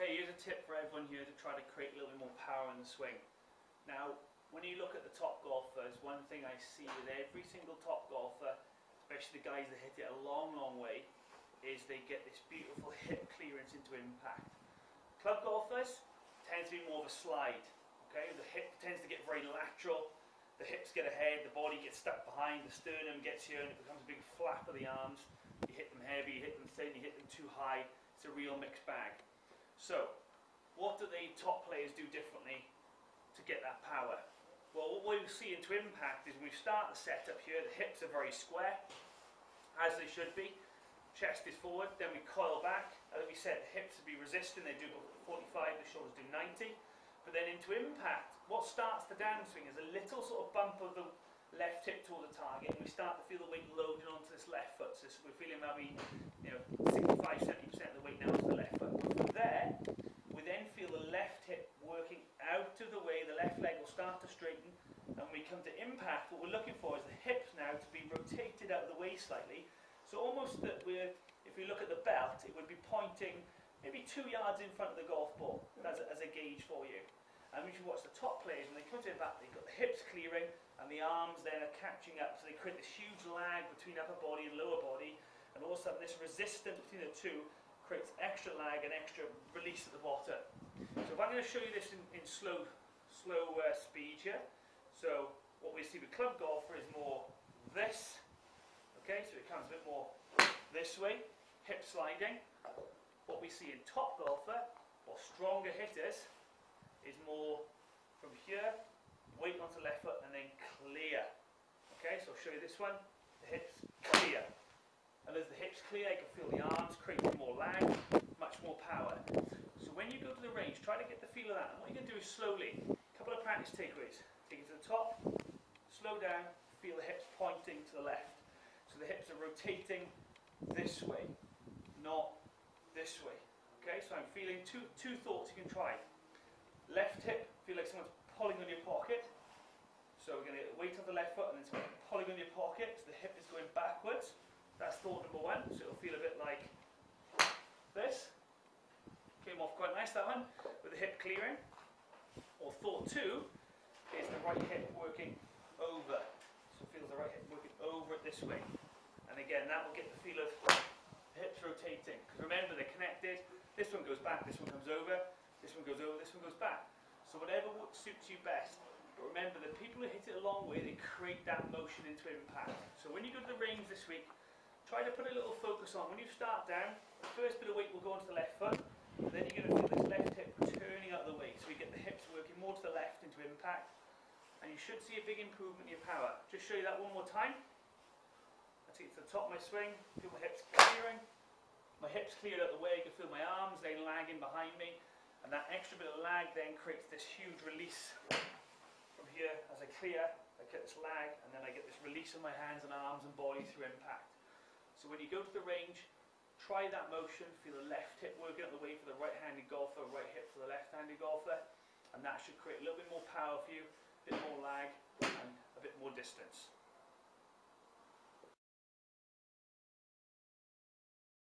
Okay, here's a tip for everyone here to try to create a little bit more power in the swing. Now, when you look at the top golfers, one thing I see with every single top golfer, especially the guys that hit it a long, long way, is they get this beautiful hip clearance into impact. Club golfers tend to be more of a slide. Okay, the hip tends to get very lateral, the hips get ahead, the body gets stuck behind, the sternum gets here and it becomes a big flap of the arms. You hit them heavy, you hit them thin, you hit them too high. It's a real mixed bag. So, what do the top players do differently to get that power? Well, what we'll see into impact is when we start the setup here, the hips are very square, as they should be. Chest is forward, then we coil back. As we said, the hips will be resisting, they do 45, the shoulders do 90. But then into impact, what starts the downswing is a little sort of bump of the left hip toward the target, and we start to feel the weight loading onto this left foot. So we're feeling maybe 65-70% of the weight now onto the left foot. But from there, we then feel the left hip working out of the way, the left leg will start to straighten, and when we come to impact, what we're looking for is the hips now to be rotated out of the way slightly. So almost that if we look at the belt, it would be pointing maybe 2 yards in front of the golf ball as a gauge for you. And if you watch the top players, when they come to impact, they've got the hips clearing and the arms then are catching up. So they create this huge lag between upper body and lower body, and all of a sudden this resistance between the two creates extra lag and extra release at the bottom. So if I'm going to show you this in slow speed here. So what we see with club golfer is more this. Okay, so it comes a bit more this way, hip sliding. What we see in top golfer, or stronger hitters, is more from here, weight onto the left foot, and then clear. Okay, so I'll show you this one, the hips clear. And as the hips clear, you can feel the arms creating more lag, much more power. So when you go to the range, try to get the feel of that. And what you're going to do is slowly, a couple of practice takeaways. Take it to the top, slow down, feel the hips pointing to the left. So the hips are rotating this way, not this way. Okay, so I'm feeling two thoughts you can try. Left hip, feel like someone's pulling on your pocket. So we're going to weight on the left foot and then someone pulling on your pocket. So the hip is going backwards. That's thought number one. So it'll feel a bit like this. Came off quite nice, that one, with the hip clearing. Or thought two is the right hip working over. So it feels the right hip working over it this way. And again, that will get the feel of the hips rotating. Because remember, they're connected. This one goes back, this one comes over. This one goes over, this one goes back. So whatever suits you best. But remember, the people who hit it a long way, they create that motion into impact. So when you go to the range this week, try to put a little focus on. When you start down, the first bit of weight will go onto the left foot. And then you're going to feel this left hip turning out of the way. So we get the hips working more to the left into impact. And you should see a big improvement in your power. Just show you that one more time. I take it to the top of my swing, feel my hips clearing. My hips cleared out of the way, you can feel my arms then lagging behind me. And that extra bit of lag then creates this huge release from here. As I clear, I get this lag, and then I get this release of my hands and arms and body through impact. So when you go to the range, try that motion, feel the left hip working out the way for the right-handed golfer, right hip for the left-handed golfer, and that should create a little bit more power for you, a bit more lag, and a bit more distance.